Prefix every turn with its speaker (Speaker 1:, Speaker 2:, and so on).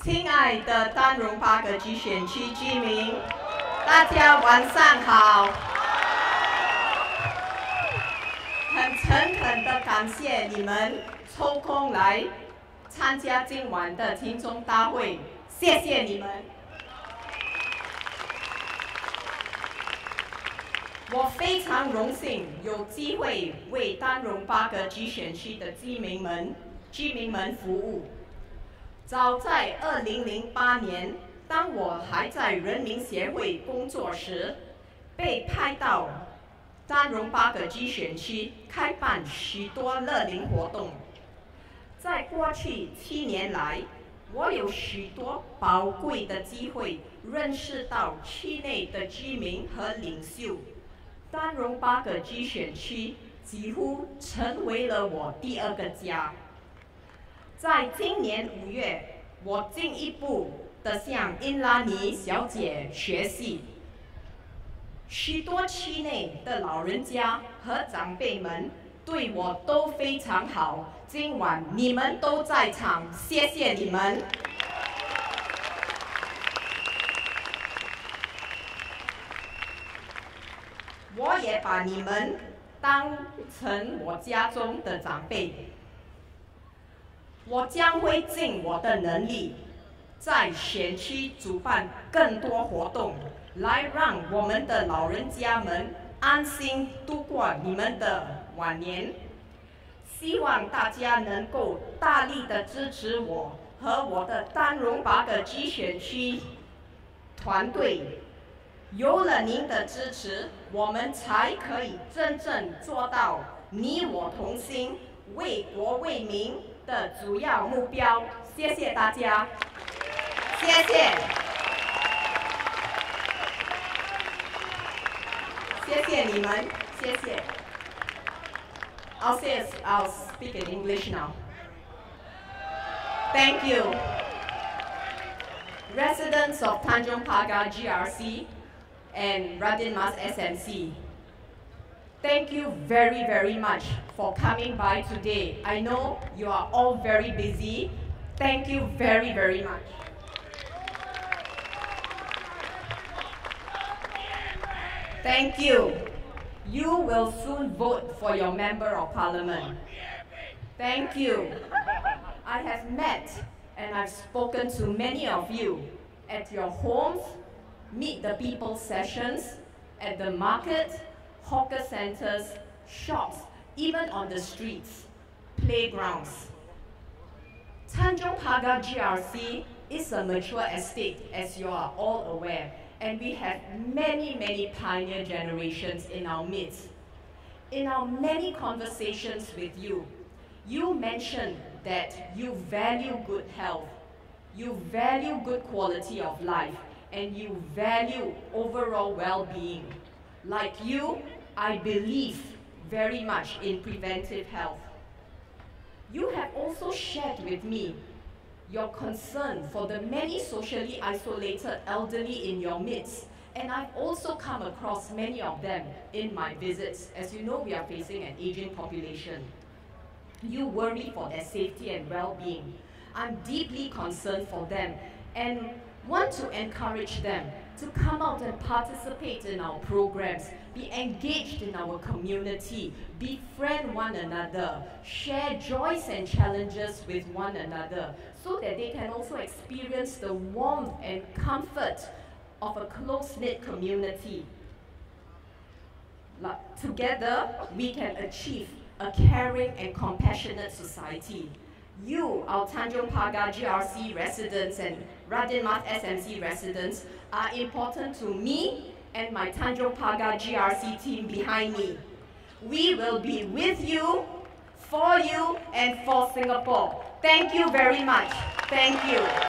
Speaker 1: 亲爱的丹戎8个集选区居民，大家晚上好！很诚恳地感谢你们抽空来参加今晚的听众大会，谢谢你们。我非常荣幸有机会为丹戎8个集选区的居民们服务。早在2008年，当我还在人民协会工作时，被派到丹戎8个集选区开办许多乐龄活动。在过去7年来，我有许多宝贵的机会认识到区内的居民和领袖。丹戎8个集选区几乎成为了我第二个家。在今年5月，我进一步地向英拉尼小姐学习。许多区内的老人家和长辈们对我都非常好，今晚你们都在场，谢谢你们。我也把你们当成我家中的长辈。我将会尽我的能力，在选区主办更多活动，来让我们的老人家们安心度过你们的晚年。希望大家能够大力的支持我和我的丹戎8个集选区团队。有了您的支持，我们才可以真正做到你我同心、为国为民的主要目标。谢谢大家，谢谢，谢谢你们，谢谢。I'll speak in English now. Thank you, residents of Tanjong Pagar GRC and Radin Mas SMC. Thank you very, very much for coming by today. I know you are all very busy. Thank you very, very much. Thank you. You will soon vote for your Member of Parliament. Thank you. I have met and I've spoken to many of you at your homes, Meet the People sessions, at the market, hawker centers, shops, even on the streets, playgrounds. Tanjong Pagar GRC is a mature estate, as you are all aware, and we have many, many pioneer generations in our midst. In our many conversations with you, you mentioned that you value good health, you value good quality of life, and you value overall well-being. Like you, I believe very much in preventive health. You have also shared with me your concern for the many socially isolated elderly in your midst, and I've also come across many of them in my visits. As you know, we are facing an aging population. You worry for their safety and well-being. I'm deeply concerned for them and want to encourage them to come out and participate in our programs, be engaged in our community, befriend one another, share joys and challenges with one another, so that they can also experience the warmth and comfort of a close-knit community. Together, we can achieve a caring and compassionate society. You, our Tanjong Pagar GRC residents and Radin Mas SMC residents, are important to me and my Tanjong Pagar GRC team behind me. We will be with you, for you, and for Singapore. Thank you very much. Thank you.